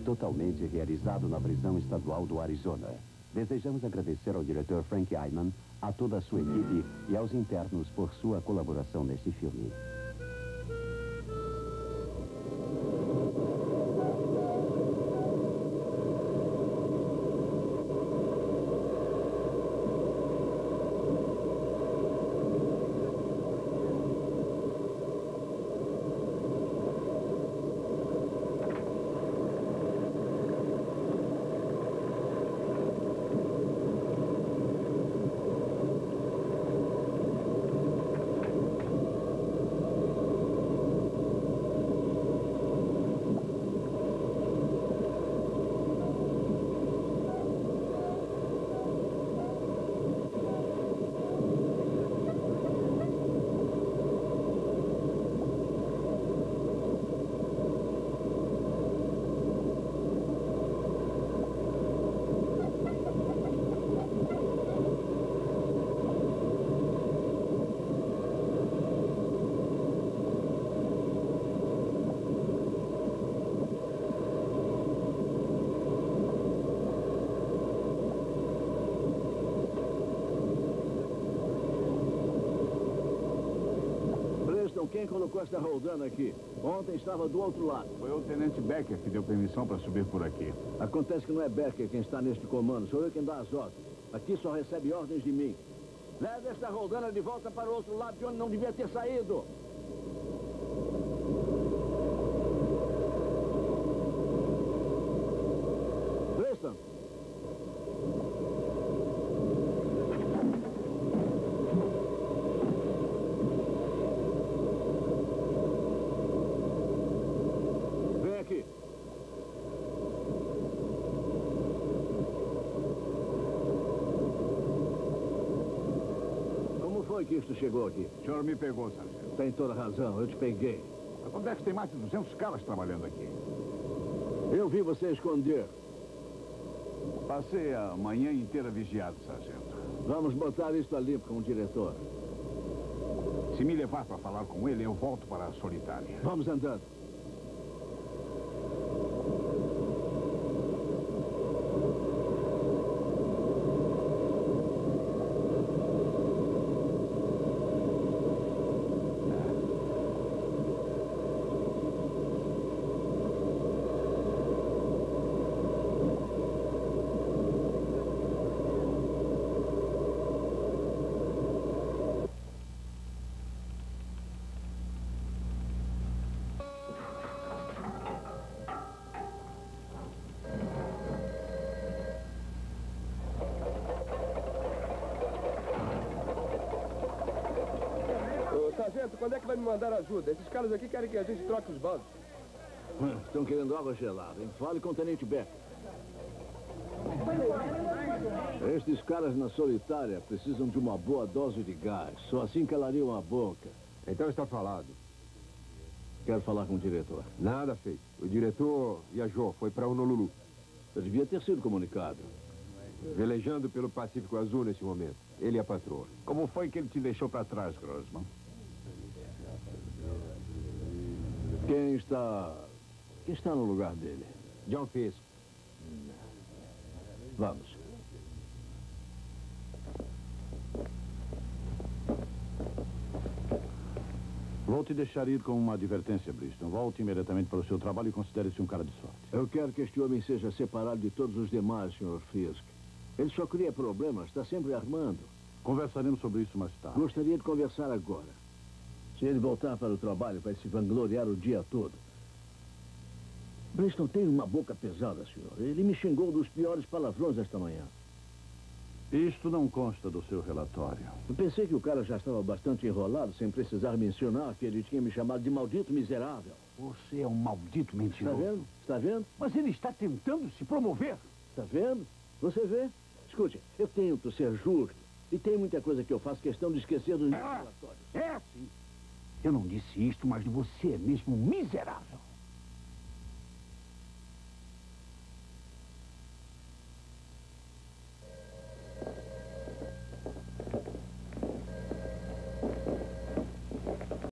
totalmente realizado na prisão estadual do Arizona. Desejamos agradecer ao diretor Frank Ayman, a toda a sua equipe e aos internos por sua colaboração neste filme. Quem colocou esta roldana aqui? Ontem estava do outro lado. Foi o tenente Becker que deu permissão para subir por aqui. Acontece que não é Becker quem está neste comando. Sou eu quem dá as ordens. Aqui só recebe ordens de mim. Leve esta roldana de volta para o outro lado de onde não devia ter saído. Preston! Que isto chegou aqui? O senhor me pegou, sargento. Tem toda razão, eu te peguei. Acontece que tem mais de 200 caras trabalhando aqui. Eu vi você esconder. Passei a manhã inteira vigiado, sargento. Vamos botar isto a limpo com o diretor. Se me levar para falar com ele, eu volto para a solitária. Vamos andando. Sargento, quando é que vai me mandar ajuda? Esses caras aqui querem que a gente troque os baldes. Estão querendo água gelada, hein? Fale com o tenente Becker. Estes caras na solitária precisam de uma boa dose de gás. Só assim calariam a boca. Então está falado. Quero falar com o diretor. Nada feito. O diretor viajou, foi para Honolulu. Eu devia ter sido comunicado. Velejando pelo Pacífico Azul nesse momento. Ele e a patroa. Como foi que ele te deixou para trás, Grossman? Quem está no lugar dele? John Fisk. Vamos. Vou te deixar ir com uma advertência, Briston. Volte imediatamente para o seu trabalho e considere-se um cara de sorte. Eu quero que este homem seja separado de todos os demais, Sr. Fisk. Ele só cria problemas, está sempre armando. Conversaremos sobre isso mais tarde. Gostaria de conversar agora. Se ele voltar para o trabalho, vai se vangloriar o dia todo. Briston tem uma boca pesada, senhor. Ele me xingou dos piores palavrões esta manhã. Isto não consta do seu relatório. Eu pensei que o cara já estava bastante enrolado, sem precisar mencionar que ele tinha me chamado de maldito miserável. Você é um maldito mentiroso. Está vendo? Está vendo? Mas ele está tentando se promover. Está vendo? Você vê? Escute, eu tento ser justo. E tem muita coisa que eu faço questão de esquecer dos meus relatórios. É sim. Eu não disse isto, mas você é mesmo miserável.